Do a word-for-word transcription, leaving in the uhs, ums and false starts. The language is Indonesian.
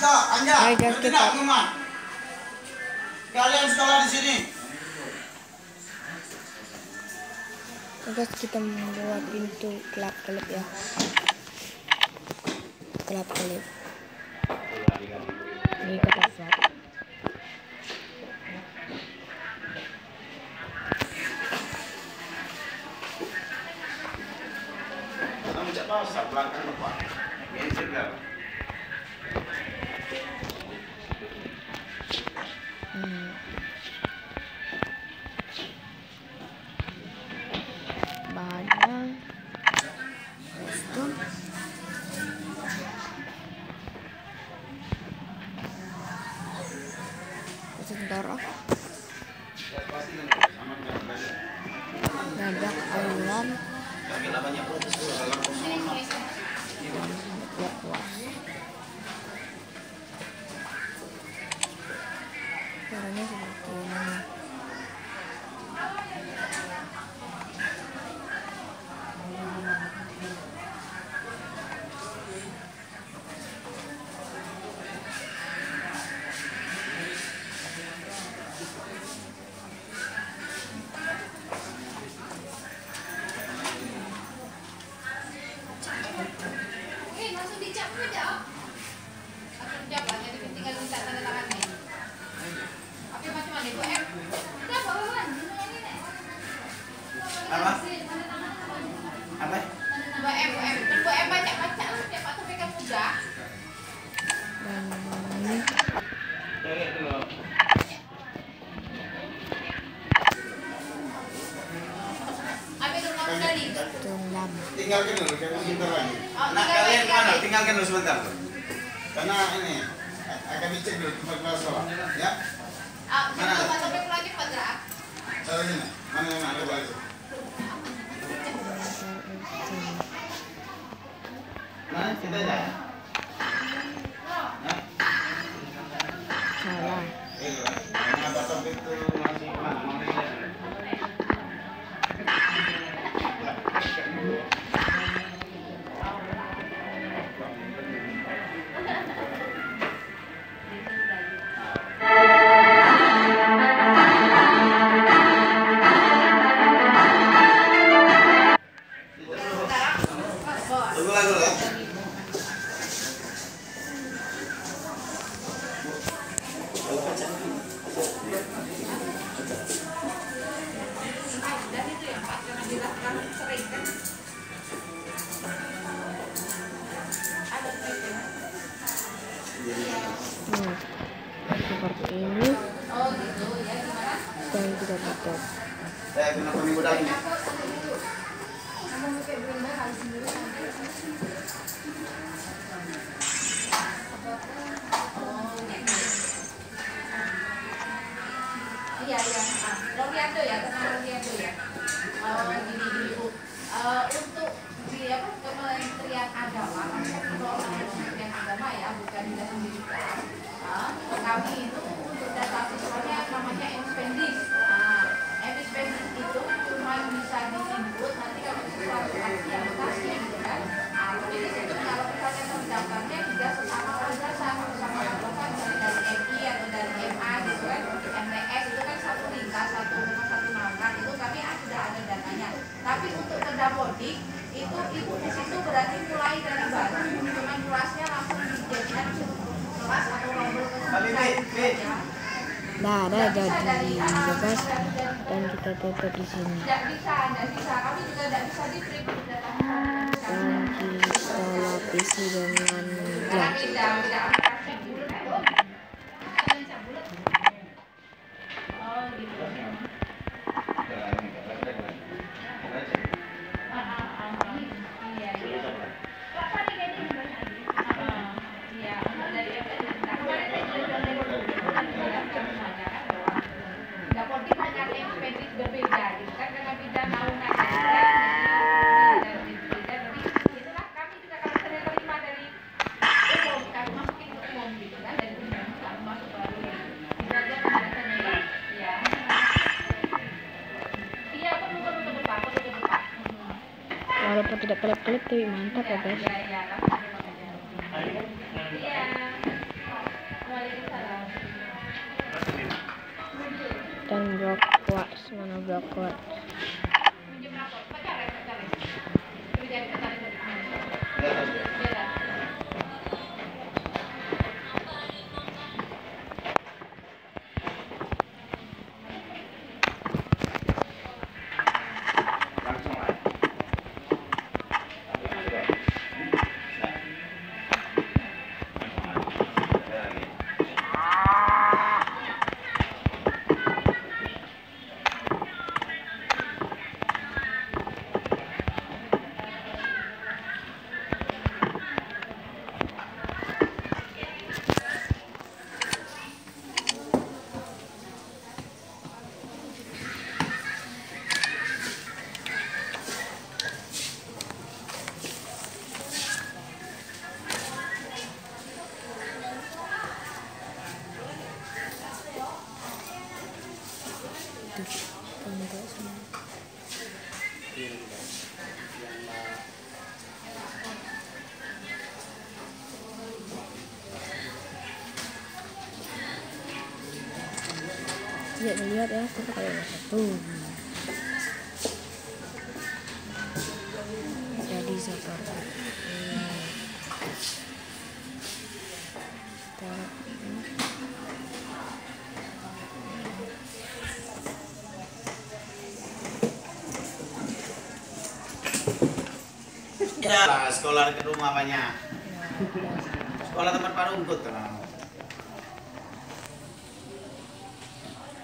Hai guys, kita kalian sekolah di sini. guys kita membuat pintu kelap-kelip ya. Kelap-kelip. Ini kita buat. Kamu cak pasar belakang Pak. Ini juga. Hmm. Bahannya redstone, sebentar oh dadak ayam ya puas caranya seperti ini. Apa? Apa? dua M, dua M, dua M baca-baca lu tiap waktu pegang muda. Dan ini Ambil dulu sekali. tulang. Tinggalkan dulu, kamu sebentar lagi. Oh, Nah, tinggal kalian lagi, mana? lagi. Tinggalkan dulu sebentar. Karena ini akan dicek dulu tempat kelas sekolah, ya. Ah, sebelum masuk ke lagi Padra. Cara gini, mana yang ada balik? Mana kita ya? Salah. Kenapa topik itu masih mana? Mau dilihat? Tunggu lagi dulu ya. Dan itu yang Pak yang dilakukan sering kan. Ada sering. Hmm. Seperti ini Oh gitu ya gimana? dan kita tutup. Saya kenapa minggu lagi? Kamu mau kayak Brenda harus sendiri. Iya iya. Ah, Loviando ya, teman Loviando ya. Oh gini gini Bu. Eh, untuk di apa Kementerian Agama, kalau Kementerian Agama ya, bukan dinas pendidikan. Ah, kami itu untuk data siswanya namanya Expendis. Nah, Expendis itu cuma bisa diinput nanti kalau siswa pasti aplikasi gitu kan. Nah, tapi di situ kalau misalnya terdaftarnya juga sesama madrasah, sama madrasah misalnya dari M I atau dari M A gitu kan, M T S itu kan satu ringkas, satu rumah satu makan itu kami sudah ada datanya. Tapi untuk Kedapodik itu ibu di situ berarti mulai dari baru dengan kelasnya langsung dijadikan kelas atau rombel ke sembilan ya. Nah, ada jadi ya guys, dan kita tutup di sini. Tidak bisa, tidak bisa. Kami juga tidak bisa di print datanya. Dan kita lapisi dengan Karena gas. beda, beda aplikasi gitu kan. Oh gitu. Ah, ah, ah. Iya, iya. Pak, Pak, ini kayak gini. Ah, ah. Iya, dari M T S. Nah, kemarin saya juga sudah lewat dulu. Kan sudah semuanya kan bahwa Dapodik hanya ada Expendis berbeda gitu kan, karena beda naungan kan. Dan beda, tapi itulah kami juga kalau saya terima dari umum, kami masukin ke umum gitu kan, dari umum kami masuk baru ya. Bisa aja penjelasannya ya. Iya. Iya, perlu perlu perlu Pak, perlu perlu Pak. Walaupun tidak kelip-kelip tapi mantap ya guys. Iya, iya, langsung aja. Iya. Waalaikumsalam. Dan block wax, mana block wax? Minjem rapor. Pacaran, pacaran. Coba jadi pacaran tadi. Lihat aja. Beda. Langsung lah. Bentuk semua. Lihat lihat ya, aku kayak satu. Jadi seperti ini. Ya, sekolah ke rumah banyak. Sekolah tempat Pak Rumput kan.